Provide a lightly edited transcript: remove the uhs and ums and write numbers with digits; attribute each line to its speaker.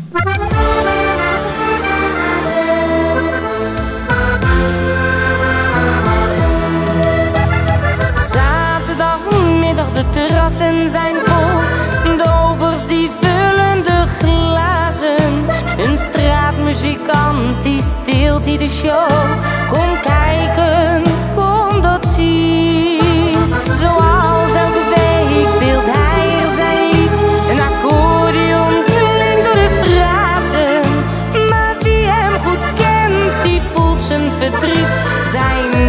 Speaker 1: Zaterdagmiddag, de terrassen zijn vol. De obers die vullen de glazen. Een straatmuzikant die steelt hier de show. Kom kijken, kom dat zien. Zoals elke week speelt hij er zijn lied. Zijn accordeon klinkt door de straten. Maar wie hem goed kent, die voelt zijn verdriet. Zijn